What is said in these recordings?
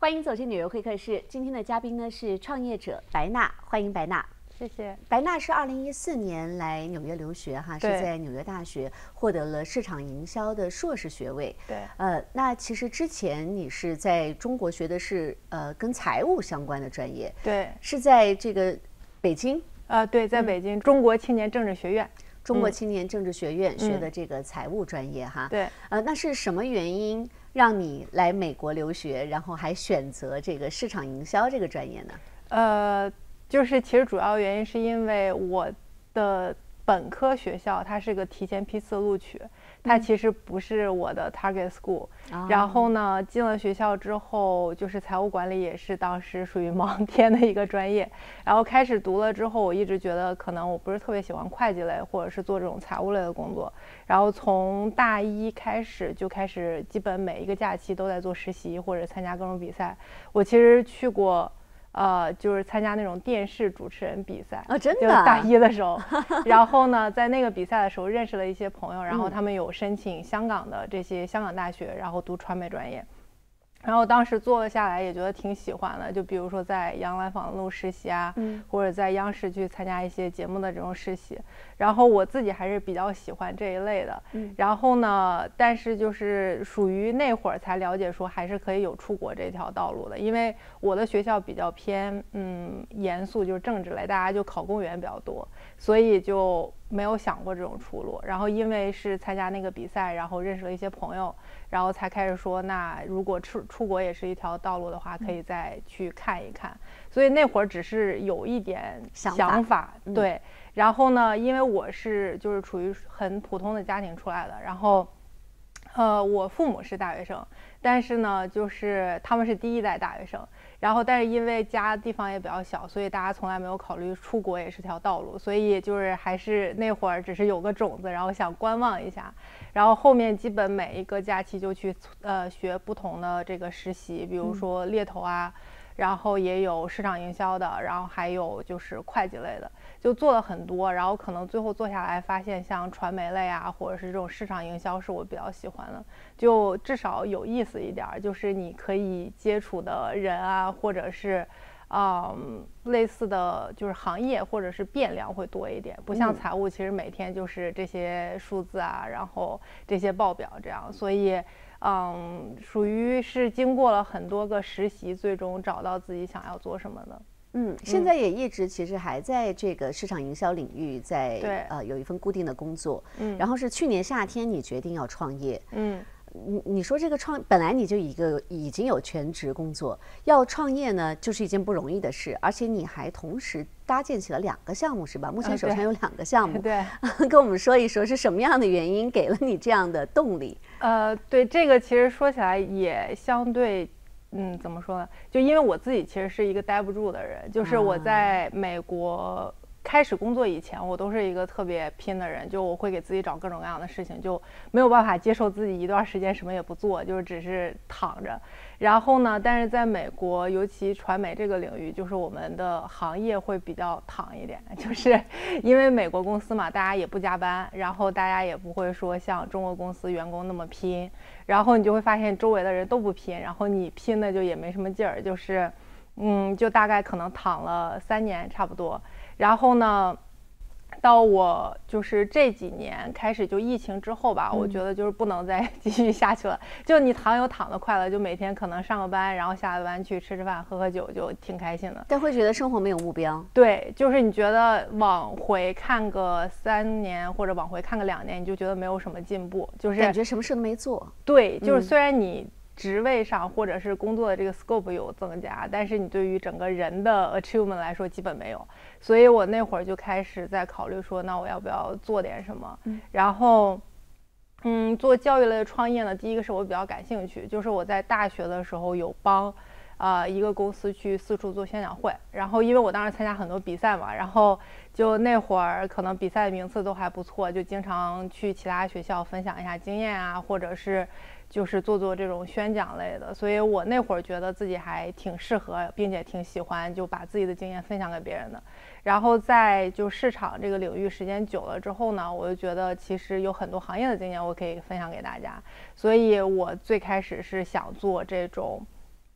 欢迎走进旅游会客室。今天的嘉宾呢是创业者白娜，欢迎白娜。 谢谢。 白娜是2014年来纽约留学哈，是在纽约大学获得了市场营销的硕士学位。 对。 那其实之前你是在中国学的是跟财务相关的专业。 对。 是在这个北京。 对，在北京、中国青年政治学院。 中国青年政治学院学的这个财务专业哈。 对。 那是什么原因让你来美国留学，然后还选择这个市场营销这个专业呢？ 就是其实主要原因是因为我的本科学校它是个提前批次录取，它其实不是我的 target school。然后呢，进了学校之后，就是财务管理也是当时属于盲填的一个专业。然后开始读了之后，我一直觉得可能我不是特别喜欢会计类或者是做这种财务类的工作。然后从大一开始就开始，基本每一个假期都在做实习或者参加各种比赛。我其实去过。就是参加那种电视主持人比赛。 真的。 就大一的时候，然后呢，在那个比赛的时候认识了一些朋友，然后他们有申请香港的这些香港大学，然后读传媒专业。然后当时做了下来也觉得挺喜欢的，就比如说在杨澜访录实习啊，或者在央视去参加一些节目的这种实习。然后我自己还是比较喜欢这一类的。然后呢，但是就是属于那会儿才了解说还是可以有出国这条道路的，因为我的学校比较偏严肃，就是政治类，大家就考公务员比较多，所以就没有想过这种出路。然后因为是参加那个比赛，然后认识了一些朋友，然后才开始说，那如果出国也是一条道路的话，可以再去看一看。所以那会儿只是有一点想法。对。然后呢，因为我是就是处于很普通的家庭出来的，然后我父母是大学生，但是呢就是他们是第一代大学生，然后但是因为家地方也比较小，所以大家从来没有考虑出国也是条道路，所以就是还是那会儿只是有个种子，然后想观望一下。然后后面基本每一个假期就去学不同的这个实习，比如说猎头啊，然后也有市场营销的，然后还有就是会计类的，就做了很多。然后可能最后做下来发现像传媒类啊，或者是这种市场营销是我比较喜欢的，就至少有意思一点，就是你可以接触的人啊，或者是类似的就是行业或者是变量会多一点，不像财务其实每天就是这些数字啊，然后这些报表这样。所以属于是经过了很多个实习，最终找到自己想要做什么的。 现在也一直其实还在这个市场营销领域在有一份固定的工作。然后是去年夏天你决定要创业。你说这个本来你就已经有全职工作，要创业呢就是一件不容易的事，而且你还同时搭建起了2个项目是吧？目前手上有2个项目。 对。 跟我们说一说是什么样的原因给了你这样的动力？ 对，这个其实说起来也相对怎么说呢，就因为我自己其实是一个待不住的人，就是我在美国开始工作以前，我都是一个特别拼的人，就我会给自己找各种各样的事情，就没有办法接受自己一段时间什么也不做，就是只是躺着。然后呢，但是在美国，尤其传媒这个领域，就是我们的行业会比较躺一点，就是因为美国公司嘛，大家也不加班，然后大家也不会说像中国公司员工那么拼，然后你就会发现周围的人都不拼，然后你拼的就也没什么劲儿，就是就大概可能躺了3年差不多。然后呢，到我就是这几年开始就疫情之后吧，我觉得就是不能再继续下去了。就你躺有躺的快乐，就每天可能上个班，然后下了班去吃吃饭、喝喝酒，就挺开心的。 但会觉得生活没有目标。 对，就是你觉得往回看个3年或者往回看个2年，你就觉得没有什么进步，就是感觉什么事都没做。 对，就是虽然你职位上或者是工作的这个 scope 有增加，但是你对于整个人的 achievement 来说基本没有。所以我那会儿就开始在考虑说，那我要不要做点什么。然后做教育类的创业呢，第一个是我比较感兴趣，就是我在大学的时候有帮一个公司去四处做宣讲会，然后因为我当时参加很多比赛嘛，然后就那会儿可能比赛的名次都还不错，就经常去其他学校分享一下经验啊，或者是就是做这种宣讲类的。所以我那会儿觉得自己还挺适合并且挺喜欢就把自己的经验分享给别人的。然后在就市场这个领域时间久了之后呢，我就觉得其实有很多行业的经验我可以分享给大家，所以我最开始是想做这种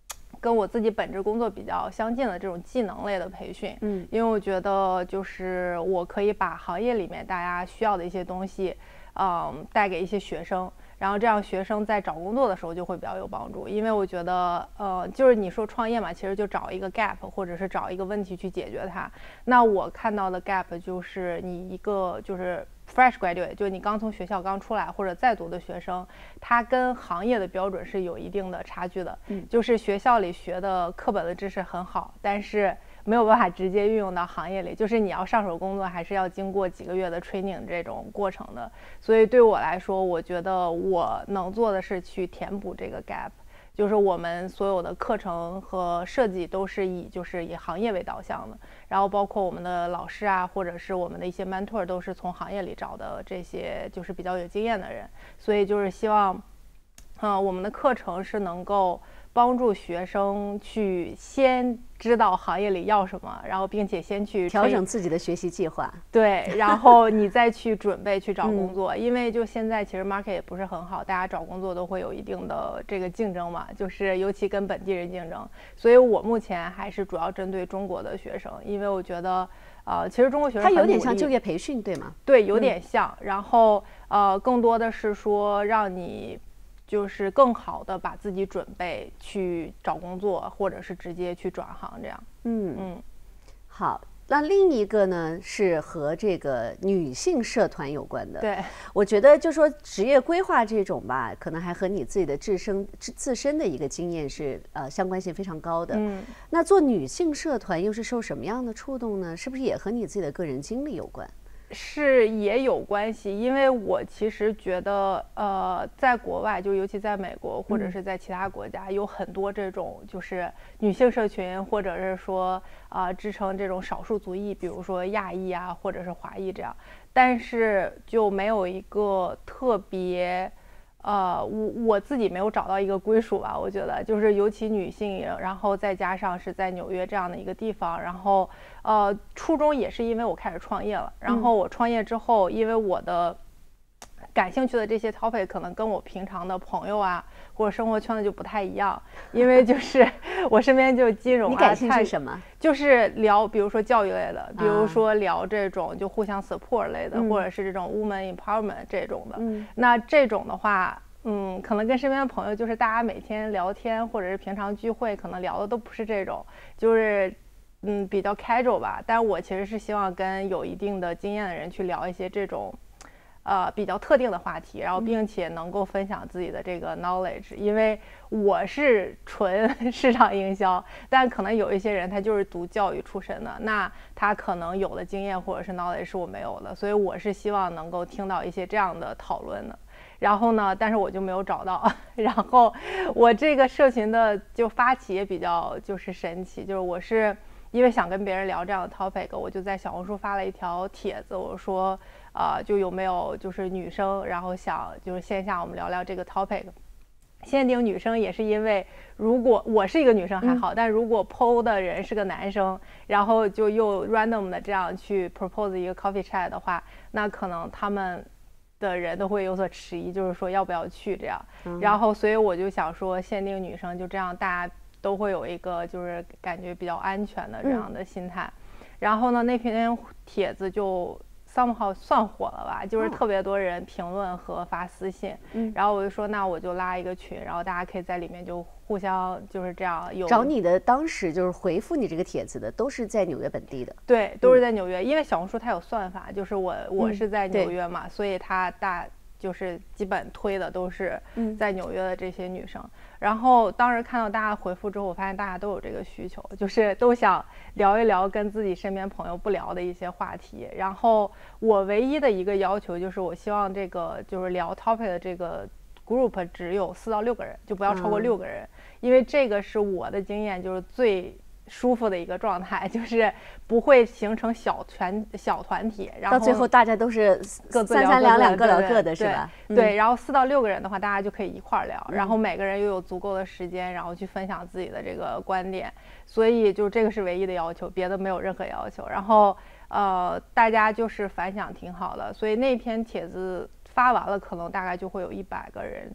跟我自己本职工作比较相近的这种技能类的培训，因为我觉得就是我可以把行业里面大家需要的一些东西，带给一些学生，然后这样学生在找工作的时候就会比较有帮助。因为我觉得，就是你说创业嘛，其实就找一个 gap， 或者是找一个问题去解决它。那我看到的 gap 就是你一个就是。fresh graduate 就你刚从学校刚出来或者在读的学生，他跟行业的标准是有一定的差距的。就是学校里学的课本的知识很好，但是没有办法直接运用到行业里，就是你要上手工作还是要经过几个月的 training 这种过程的。所以对我来说，我觉得我能做的是去填补这个 gap。就是我们所有的课程和设计都是以行业为导向的，然后包括我们的老师啊，或者是我们的一些 mentor 都是从行业里找的这些就是比较有经验的人，所以就是希望，我们的课程是能够帮助学生去先知道行业里要什么，然后并且先去调整自己的学习计划。 对，然后你再去准备去找工作。因为就现在其实 market 也不是很好，大家找工作都会有一定的这个竞争嘛，就是尤其跟本地人竞争。所以我目前还是主要针对中国的学生，因为我觉得其实中国学生它有点像就业培训，对吗？ 对，有点像。然后更多的是说让你就是更好的把自己准备去找工作，或者是直接去转行这样。 好，那另一个呢是和这个女性社团有关的。 对， 我觉得就说职业规划这种吧，可能还和你自己的自身的一个经验是相关性非常高的。那做女性社团又是受什么样的触动呢？是不是也和你自己的个人经历有关？ 是也有关系，因为我其实觉得在国外，就尤其在美国或者是在其他国家，有很多这种就是女性社群，或者是说支撑这种少数族裔，比如说亚裔啊，或者是华裔这样，但是就没有一个特别我自己没有找到一个归属吧，我觉得就是尤其女性，然后再加上是在纽约这样的一个地方，然后初衷也是因为我开始创业了，然后我创业之后，因为我的感兴趣的这些 topic 可能跟我平常的朋友啊或者生活圈子就不太一样，因为就是我身边就金融啊， 你感兴趣什么？ 就是聊比如说教育类的，比如说聊这种就互相 support 类的，或者是这种 woman empowerment 这种的。那这种的话可能跟身边的朋友就是大家每天聊天或者是平常聚会可能聊的都不是这种，就是比较 casual 吧。但我其实是希望跟有一定的经验的人去聊一些这种比较特定的话题，然后并且能够分享自己的这个 knowledge。因为我是纯市场营销，但可能有一些人他就是读教育出身的，那他可能有的经验或者是 knowledge 是我没有的，所以我是希望能够听到一些这样的讨论的。然后呢，但是我就没有找到。然后我这个社群的就发起也比较就是神奇，就是我是因为想跟别人聊这样的 topic， 我就在小红书发了一条帖子，我说就有没有就是女生，然后想就是线下我们聊聊这个 topic。限定女生也是因为如果我是一个女生还好，但如果 PO 的人是个男生，然后就又 random 的这样去 propose 一个 coffee chat 的话，那可能他们的人都会有所迟疑，就是说要不要去这样。然后所以我就想说限定女生，就这样大家都会有一个就是感觉比较安全的这样的心态。然后呢，那篇帖子就somehow算火了吧，就是特别多人评论和发私信。然后我就说那我就拉一个群，然后大家可以在里面就互相就是这样有找你的。当时就是回复你这个帖子的都是在纽约本地的。 对，都是在纽约。因为小红书它有算法，就是我是在纽约嘛，所以它就是基本推的都是在纽约的这些女生。然后当时看到大家回复之后，我发现大家都有这个需求，就是都想聊一聊跟自己身边朋友不聊的一些话题。然后我唯一的一个要求就是我希望这个就是聊 topic 的这个 group 只有4到6个人，就不要超过6个人。因为这个是我的经验就是最舒服的一个状态，就是不会形成小团体，然后到最后大家都是各自三两两各聊各的，是吧？ 对，然后4到6个人的话，大家就可以一块儿聊，然后每个人又有足够的时间，然后去分享自己的这个观点。所以就这个是唯一的要求，别的没有任何要求。然后大家就是反响挺好的，所以那篇帖子发完了，可能大概就会有100个人在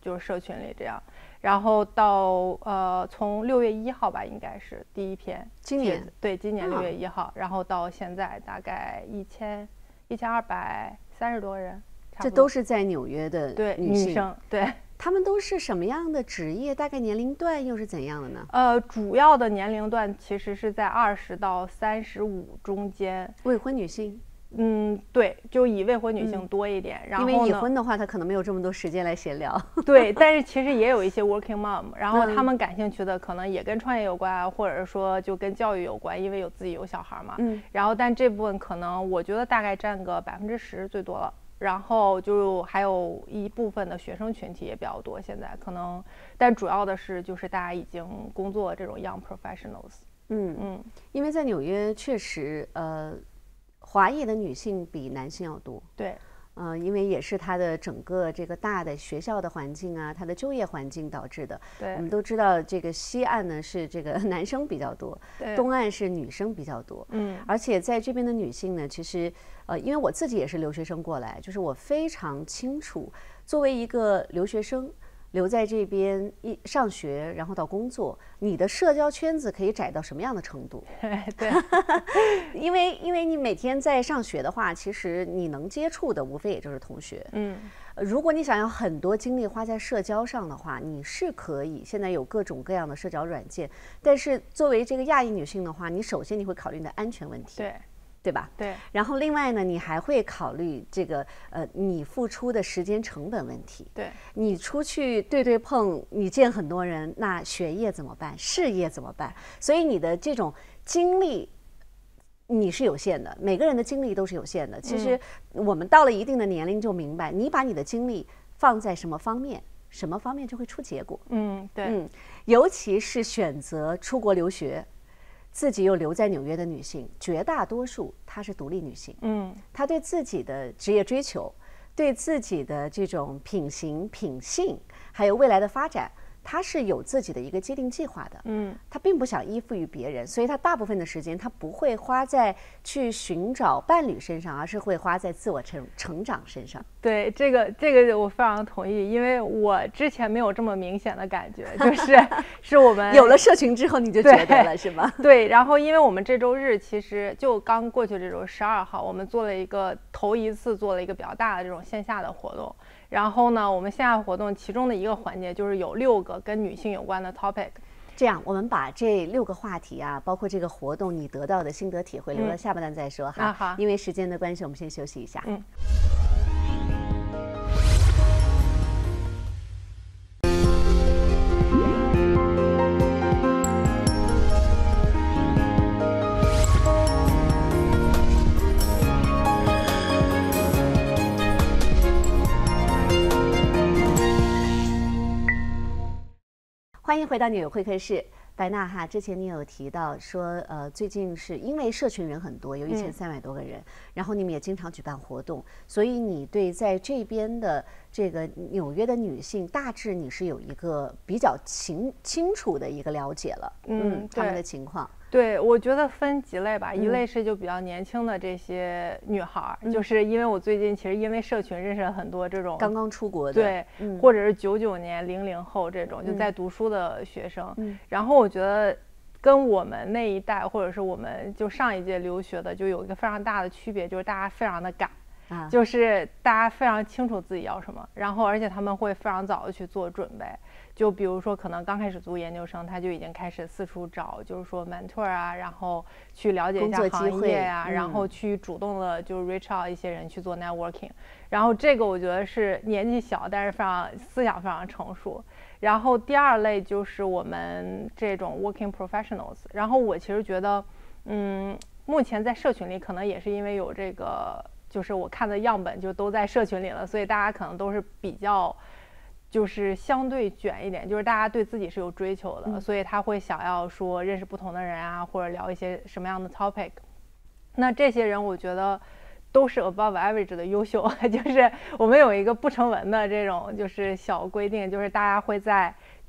就是社群里这样。然后到从6月1号吧，应该是第一篇， 今年对，今年6月1号，然后到现在大概1230多个人， 这都是在纽约的女生，对。 他们都是什么样的职业？大概年龄段又是怎样的呢？ 主要的年龄段其实是在20到35中间， 未婚女性。 对，就以未婚女性多一点。然后因为已婚的话，她可能没有这么多时间来闲聊。 对，但是其实也有一些 working mom， 然后他们感兴趣的可能也跟创业有关，或者说就跟教育有关，因为自己有小孩嘛。然后但这部分可能我觉得大概占个10%最多了。然后就还有一部分的学生群体也比较多，现在可能，但主要的是就是大家已经工作这种 young professionals。 因为在纽约确实，华裔的女性比男性要多。 对。 因为也是它的整个这个大的学校的环境啊，它的就业环境导致的。 对， 我们都知道这个西岸呢是这个男生比较多，东岸是女生比较多。而且在这边的女性呢，其实因为我自己也是留学生过来，就是我非常清楚，作为一个留学生留在这边上学，然后到工作，你的社交圈子可以窄到什么样的程度？ 对， 因为你每天在上学的话，其实你能接触的无非也就是同学。如果你想要很多精力花在社交上的话，你是可以，现在有各种各样的社交软件，但是作为这个亚裔女性的话，你首先你会考虑你的安全问题。对吧？ 对。 然后另外呢，你还会考虑这个你付出的时间成本问题。 对。 你出去对碰，你见很多人，那学业怎么办？事业怎么办？所以你的这种精力你是有限的，每个人的精力都是有限的。其实我们到了一定的年龄就明白，你把你的精力放在什么方面，什么方面就会出结果。 对。 尤其是选择出国留学，自己又留在纽约的女性，绝大多数她是独立女性。她对自己的职业追求，对自己的这种品行、品性，还有未来的发展，她是有自己的一个既定计划的。她并不想依附于别人，所以她大部分的时间她不会花在去寻找伴侣身上，而是会花在自我成长身上。 对，这个我非常同意，因为我之前没有这么明显的感觉，是我们有了社群之后你就觉得了，是吗？ 对，然后因为我们这周日其实就刚过去这周12号，我们做了头一次做了一个比较大的这种线下的活动。然后呢，我们线下活动其中的一个环节就是有6个跟女性有关的 topic。 这样，我们把这6个话题啊，包括这个活动你得到的心得体会，留到下半段再说哈。 好。 因为时间的关系，我们先休息一下。欢迎回到纽约会客室，白娜哈。之前你有提到说，最近是因为社群人很多，有1300多个人，然后你们也经常举办活动，所以你对在这边的这个纽约的女性，大致你是有一个比较清楚的一个了解了。他们的情况。 对，我觉得分几类吧，一类是就比较年轻的这些女孩，就是因为我最近其实因为社群认识了很多这种刚刚出国的， 对，或者是99年00后这种就在读书的学生，然后我觉得跟我们那一代或者是我们就上一届留学的就有一个非常大的区别，就是大家非常的赶。就是大家非常清楚自己要什么，然后而且他们会非常早的去做准备，就比如说可能刚开始读研究生，他就已经开始四处找，就是说 mentor 啊，然后去了解一下行业啊，然后去主动的就 reach out 一些人去做 networking， 然后这个我觉得是年纪小但是思想非常成熟。然后第二类就是我们这种 working professionals， 然后我其实觉得目前在社群里可能也是因为有这个就是我看的样本就都在社群里了，所以大家可能都是比较就是相对卷一点，就是大家对自己是有追求的，所以他会想要说认识不同的人啊，或者聊一些什么样的 topic。 那这些人我觉得都是 above average 的优秀，就是我们有一个不成文的这种就是小规定，就是大家会在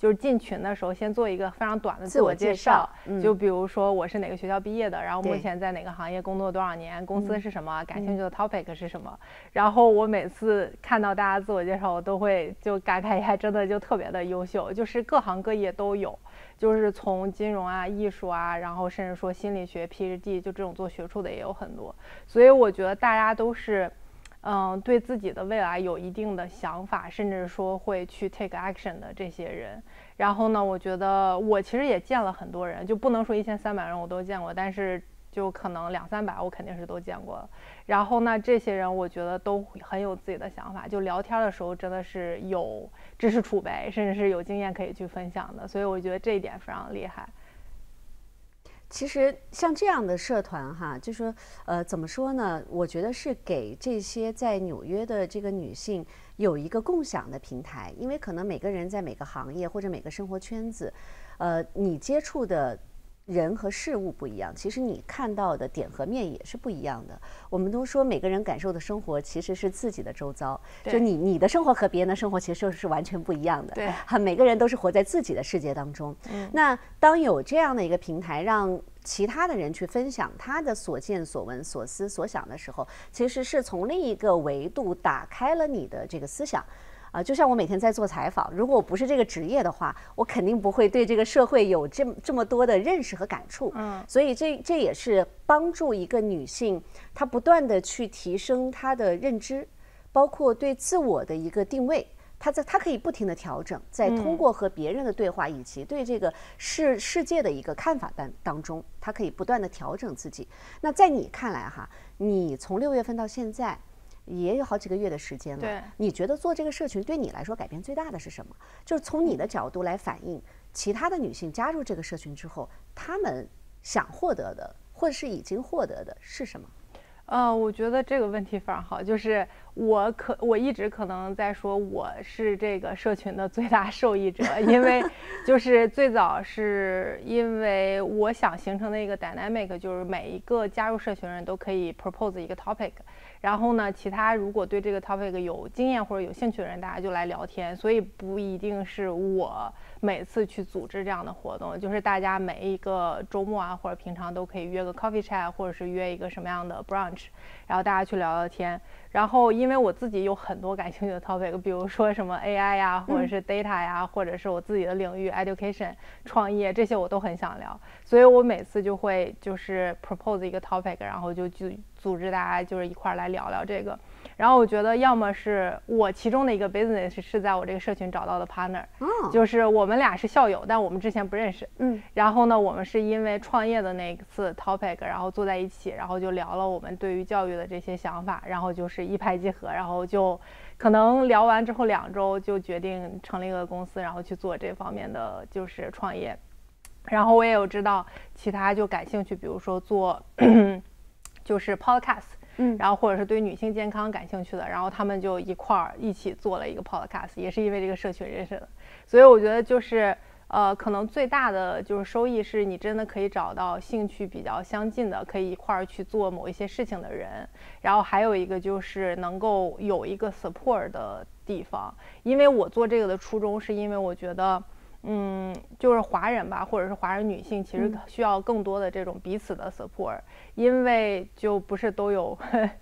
就是进群的时候先做一个非常短的自我介绍，就比如说我是哪个学校毕业的，然后目前在哪个行业工作多少年，公司是什么，感兴趣的 topic 是什么。然后我每次看到大家自我介绍，我都会就感慨一下，真的就特别的优秀，就是各行各业都有，就是从金融啊、艺术啊，然后甚至说心理学 PhD， 就这种做学术的也有很多。所以我觉得大家都是对自己的未来有一定的想法，甚至说会去 take action 的这些人。然后呢，我觉得我其实也见了很多人，就不能说1300人我都见过，但是就可能200-300我肯定是都见过了。然后呢，这些人我觉得都很有自己的想法，就聊天的时候真的是有知识储备，甚至是有经验可以去分享的，所以我觉得这一点非常厉害。 其实像这样的社团哈，就说怎么说呢？我觉得是给这些在纽约的这个女性有一个共享的平台，因为可能每个人在每个行业或者每个生活圈子，你接触的人和事物不一样，其实你看到的点和面也是不一样的。我们都说每个人感受的生活其实是自己的周遭，就你的生活和别人的生活其实是完全不一样的。 对， 每个人都是活在自己的世界当中。那当有这样的一个平台，让其他的人去分享他的所见所闻所思所想的时候，其实是从另一个维度打开了你的这个思想。就像我每天在做采访，如果我不是这个职业的话，我肯定不会对这个社会有这么多的认识和感触。所以这也是帮助一个女性，她不断的去提升她的认知，包括对自我的一个定位。她可以不停的调整，在通过和别人的对话以及对这个世界的一个看法当中，她可以不断的调整自己。那在你看来哈，你从6月份到现在也有好几个月的时间了。 对， 你觉得做这个社群对你来说改变最大的是什么？就是从你的角度来反映其他的女性加入这个社群之后，她们想获得的或者是已经获得的是什么？ 我觉得这个问题非常好，就是我一直可能在说我是这个社群的最大受益者，因为就是最早是因为我想形成的一个 dynamic， 就是每一个加入社群的人都可以 propose 一个 topic， 然后呢，其他如果对这个 topic 有经验或者有兴趣的人，大家就来聊天，所以不一定是我每次去组织这样的活动，就是大家每一个周末啊或者平常都可以约个 coffee chat， 或者是约一个什么样的 brunch， 然后大家去聊聊天。然后因为我自己有很多感兴趣的 topic， 比如说什么 AI 呀，或者是 data 呀，或者是我自己的领域 education 创业，这些我都很想聊，所以我每次就会就是 propose 一个 topic， 然后就组织大家就是一块来聊聊这个。然后我觉得要么是我其中的一个 business 是在我这个社群找到的 partner，就是我们俩是校友，但我们之前不认识。然后呢，我们是因为创业的那次 topic， 然后坐在一起，然后就聊了我们对于教育的这些想法，然后就是一拍即合，然后就可能聊完之后2周就决定成立一个公司，然后去做这方面的就是创业。然后我也有知道其他就感兴趣，比如说做就是 podcast。然后或者是对女性健康感兴趣的，然后他们就一起做了一个 podcast， 也是因为这个社群认识的。所以我觉得就是可能最大的就是收益是你真的可以找到兴趣比较相近的，可以一块儿去做某一些事情的人。然后还有一个就是能够有一个 support 的地方，因为我做这个的初衷是因为我觉得就是华人吧，或者是华人女性，其实需要更多的这种彼此的 support，因为就不是都有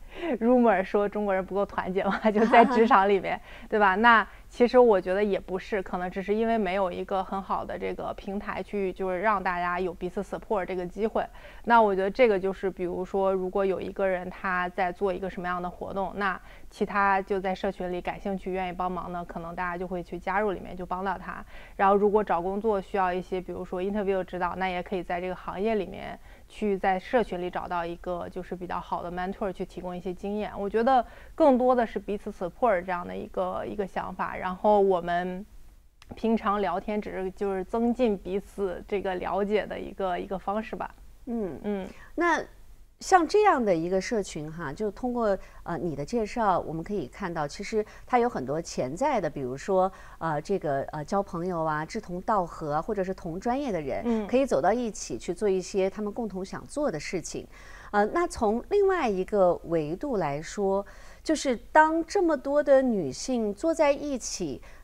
rumor 说中国人不够团结嘛，就在职场里面，对吧？那其实我觉得也不是，可能只是因为没有一个很好的这个平台去就是让大家有彼此 support 这个机会。那我觉得这个就是比如说如果有一个人他在做一个什么样的活动，那其他就在社群里感兴趣愿意帮忙呢，可能大家就会去加入里面，就帮到他。然后如果找工作需要一些比如说 interview 指导，那也可以在这个行业里面去在社群里找到一个就是比较好的 mentor 去提供一些经验。我觉得更多的是彼此 support 这样的一个想法，然后我们平常聊天只是就是增进彼此这个了解的一个方式吧。 那像这样的一个社群哈，就通过你的介绍，我们可以看到，其实它有很多潜在的，比如说这个交朋友啊，志同道合或者是同专业的人，可以走到一起去做一些他们共同想做的事情。那从另外一个维度来说，就是当这么多的女性坐在一起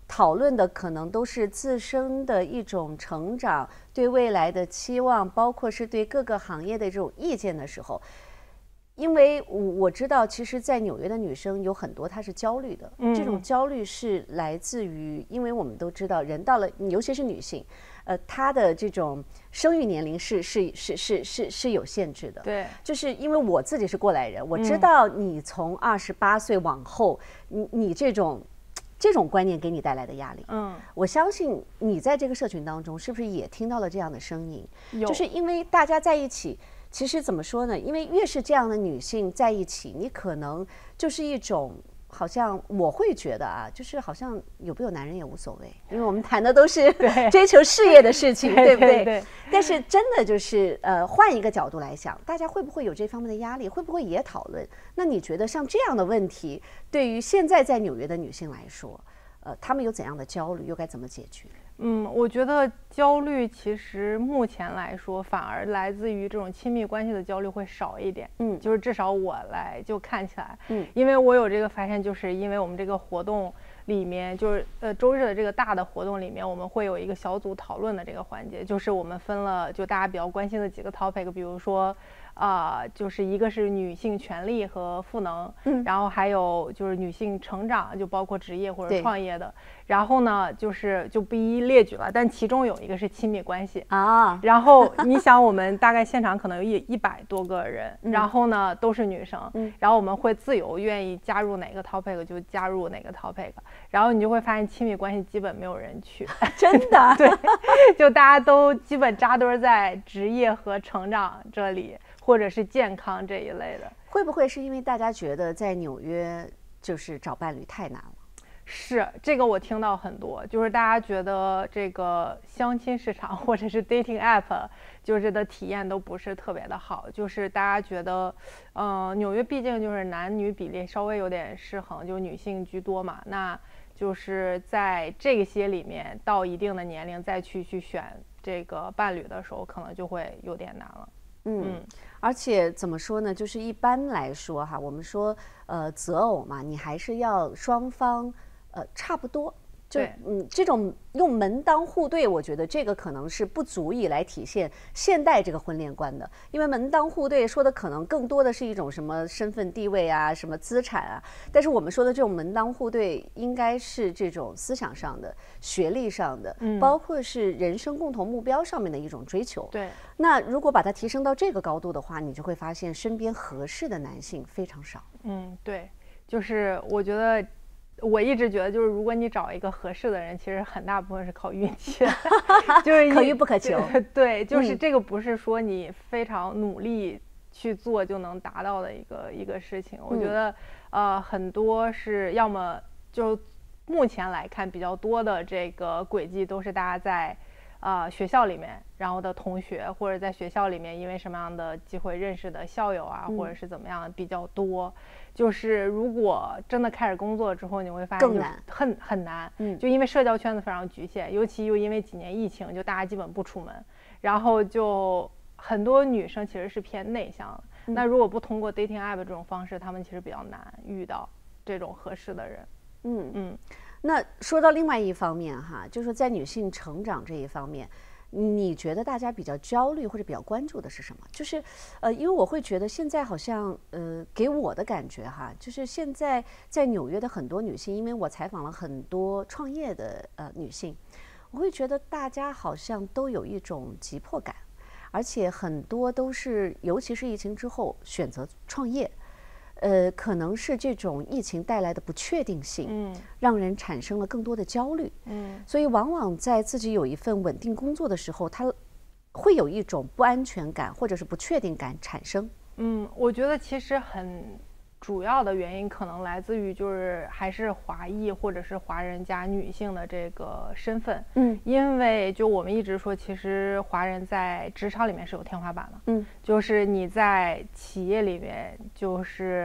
讨论的可能都是自身的一种成长，对未来的期望，包括是对各个行业的这种意见的时候，因为我知道，其实，在纽约的女生有很多她是焦虑的，这种焦虑是来自于，因为我们都知道，人到了，尤其是女性，她的这种生育年龄是有限制的。 对， 就是因为我自己是过来人，我知道你从28岁往后，你这种观念给你带来的压力，我相信你在这个社群当中是不是也听到了这样的声音？就是因为大家在一起，其实怎么说呢？因为越是这样的女性在一起，你可能就是一种好像我会觉得啊，就是好像有没有男人也无所谓，因为我们谈的都是追求事业的事情，对不对？ 对。 但是真的就是换一个角度来想，大家会不会有这方面的压力？会不会也讨论？那你觉得像这样的问题，对于现在在纽约的女性来说，她们有怎样的焦虑，又该怎么解决？ 我觉得焦虑其实目前来说，反而来自于这种亲密关系的焦虑会少一点。就是至少我来就看起来，因为我有这个发现，就是因为我们这个活动里面，就是周日的这个大的活动里面，我们会有一个小组讨论的这个环节，就是我们分了就大家比较关心的几个 topic， 比如说就是一个是女性权利和赋能，然后还有就是女性成长，就包括职业或者创业的。然后呢，就不一一列举了，但其中有一个是亲密关系啊。然后你想，我们大概现场可能有100多个人，然后呢都是女生，然后我们会自由愿意加入哪个 topic 就加入哪个 topic， 然后你就会发现亲密关系基本没有人去， 真的， 对，就大家都基本扎堆在职业和成长这里，或者是健康这一类的。 会不会是因为大家觉得在纽约就是找伴侣太难了？ 是，这个我听到很多，就是大家觉得这个相亲市场或者是 dating app 就是的体验都不是特别的好，就是大家觉得纽约毕竟就是男女比例稍微有点失衡，就女性居多嘛，那就是在这些里面到一定的年龄再去选这个伴侣的时候，可能就会有点难了。 而且怎么说呢？就是一般来说哈，我们说择偶嘛，你还是要双方差不多。就这种用门当户对，我觉得这个可能是不足以来体现现代这个婚恋观的，因为门当户对说的可能更多的是一种什么身份地位啊，什么资产啊，但是我们说的这种门当户对，应该是这种思想上的、学历上的，包括是人生共同目标上面的一种追求。 对， 那如果把它提升到这个高度的话，你就会发现身边合适的男性非常少。 对，就是我觉得。我一直觉得，就是如果你找一个合适的人，其实很大部分是靠运气，就是可遇不可求。 对，就是这个不是说你非常努力去做就能达到的一个事情。我觉得很多是要么就目前来看比较多的这个轨迹都是大家在学校里面，然后的同学，或者在学校里面因为什么样的机会认识的校友啊，或者是怎么样比较多。就是如果真的开始工作之后，你会发现很难，就因为社交圈子非常局限，尤其又因为几年疫情，就大家基本不出门，然后就很多女生其实是偏内向的。那如果不通过 dating app 这种方式，她们其实比较难遇到这种合适的人。 那说到另外一方面哈，就是在女性成长这一方面，你觉得大家比较焦虑或者比较关注的是什么？就是因为我会觉得现在好像给我的感觉哈，就是现在在纽约的很多女性，因为我采访了很多创业的女性，我会觉得大家好像都有一种急迫感，而且很多都是，尤其是疫情之后选择创业。可能是这种疫情带来的不确定性，让人产生了更多的焦虑，所以往往在自己有一份稳定工作的时候，他会有一种不安全感或者是不确定感产生。 我觉得其实很主要的原因可能来自于就是还是华裔或者是华人加女性的这个身份，因为就我们一直说，其实华人在职场里面是有天花板的，就是你在企业里面就是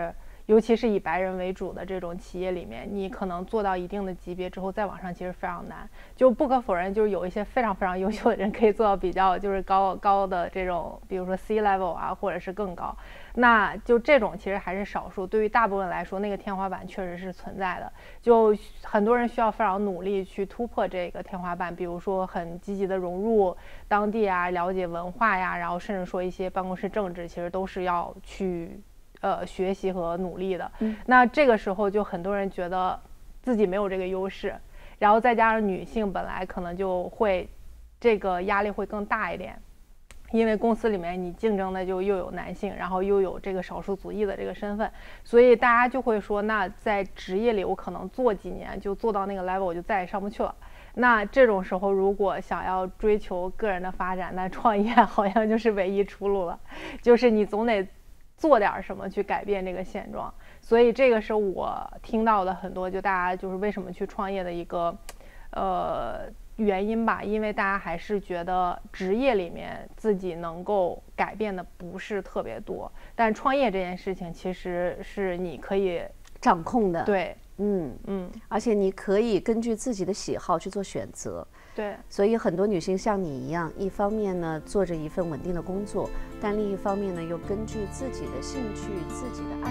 尤其是以白人为主的这种企业里面，你可能做到一定的级别之后再往上其实非常难。就不可否认，就是有一些非常非常优秀的人可以做到比较就是高的这种，比如说 C level 啊，或者是更高。那就这种其实还是少数，对于大部分来说，那个天花板确实是存在的。就很多人需要非常努力去突破这个天花板，比如说很积极的融入当地啊，了解文化呀，然后甚至说一些办公室政治，其实都是要去学习和努力的。那这个时候就很多人觉得自己没有这个优势，然后再加上女性本来可能就会这个压力会更大一点。因为公司里面你竞争的就又有男性，然后又有这个少数族裔的这个身份，所以大家就会说，那在职业里我可能做几年就做到那个 level， 我就再也上不去了。那这种时候如果想要追求个人的发展，那创业好像就是唯一出路了，就是你总得做点什么去改变这个现状。所以这个是我听到的很多就大家就是为什么去创业的一个原因吧，因为大家还是觉得职业里面自己能够改变的不是特别多，但创业这件事情其实是你可以掌控的。 对， 而且你可以根据自己的喜好去做选择。 对， 所以很多女性像你一样，一方面呢做着一份稳定的工作，但另一方面呢又根据自己的兴趣、自己的